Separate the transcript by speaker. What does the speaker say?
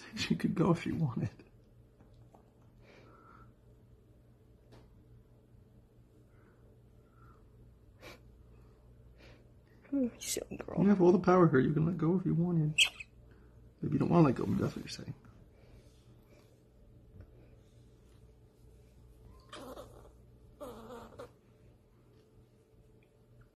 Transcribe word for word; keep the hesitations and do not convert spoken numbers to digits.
Speaker 1: She could go if she wanted.
Speaker 2: Silly girl.
Speaker 1: You have all the power here. You can let go if you wanted. Maybe you don't want to let go, but that's what you're saying.